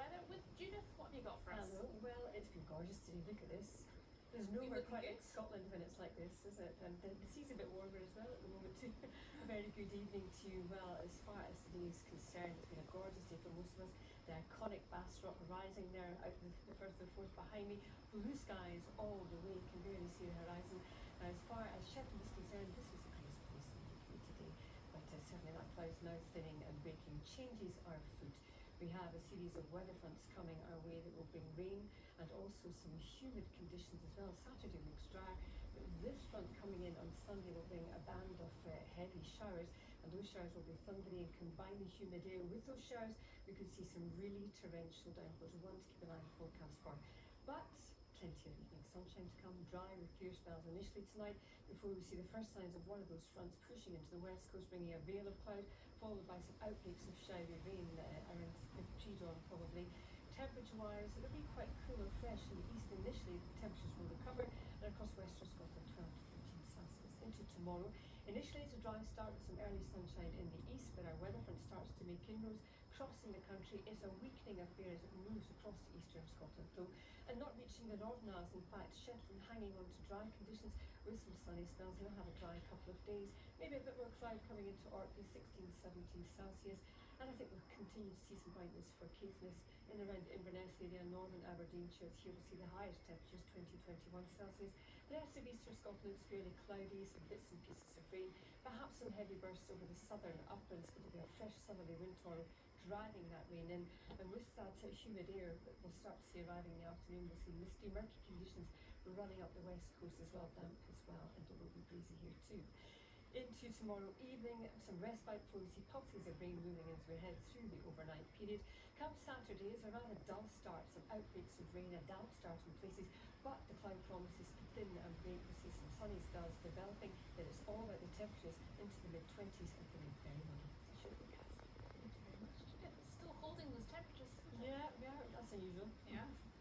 weather with Judith. What have you got for us? Hello. Well, it's been gorgeous today. Look at this. There's nowhere quite like Scotland when it's like this, is it? And the sea's a bit warmer as well at the moment too. A very good evening to you. Well, as far as today is concerned, it's been a gorgeous day for most of us. The iconic Bassrock rising there out the Firth of Forth behind me. Blue skies all the way, can barely see the horizon. As far as Shetland is concerned, this was the greatest place in the UK today. But certainly that cloud's now thinning and breaking changes our foot. We have a series of weather fronts coming our way that will bring rain and also some humid conditions as well. Saturday looks dry, but this front coming in on Sunday will bring a band of heavy showers, and those showers will be thundery and combine the humid air. With those showers, we could see some really torrential downpours, one to keep an eye on the forecast for. But plenty of evening sunshine to come, dry with clear spells initially tonight before we see the first signs of one of those fronts pushing into the west coast, bringing a veil of cloud, followed by some outbreaks of showery rain around pre-dawn probably. Temperature-wise, it'll be quite cool and fresh in the east initially. The temperatures will recover, and across western Scotland 12 to 14 Celsius. Into tomorrow, initially it's a dry start with some early sunshine in the east, but our weather front starts to make inroads, crossing the country. It's a weakening affair as it moves across to eastern Scotland though, and not reaching the Northern Isles. In fact, Shetland hanging on to dry conditions with some sunny spells. They'll have a dry couple of days, maybe a bit more cloud coming into Orkney, 16 to 17 Celsius. And I think we'll continue to see some brightness for Caithness in around Inverness area, northern Aberdeenshire. Here we'll see the highest temperatures 20 to 21 Celsius. The rest of eastern Scotland looks fairly cloudy, some bits and pieces of rain, perhaps some heavy bursts over the southern uplands. It'll be a fresh southerly wind tomorrow driving that rain in, and with that humid air that we'll start to see arriving in the afternoon, we'll see misty, murky conditions running up the west coast as well, damp as well, and it will be breezy here too. Into tomorrow evening, some respite before we see pulses of rain moving as we head through the overnight period. Come Saturday, it's a rather dull start, some outbreaks of rain, a damp start in places, but the cloud promises to thin and break. We see some sunny spells developing, then it's all about the temperatures into the mid-20s and feeling very muggy. That's your forecast. Thank you very much, Judith. Still holding those temperatures. Yeah, that's unusual. Yeah.